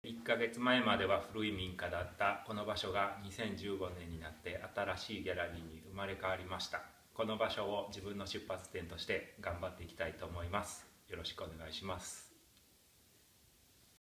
1ヶ月前までは古い民家だったこの場所が2015年になって新しいギャラリーに生まれ変わりました。この場所を自分の出発点として頑張っていきたいと思います。よろしくお願いします。